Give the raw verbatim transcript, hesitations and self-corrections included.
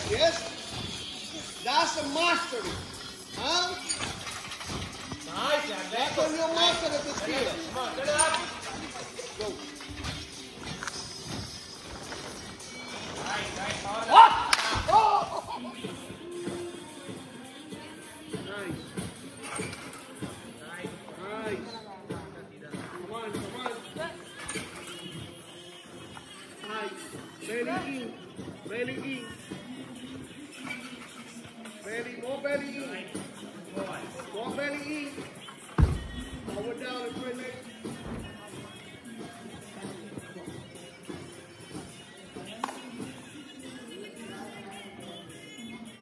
Yes? That's a mastery. Huh? Nice, That's when you master the skill. Come on, turn it up. Go. Nice, nice. What? Oh! Nice. Nice. Come on, come on. Nice. Belly in. Belly in. Belly, more belly in.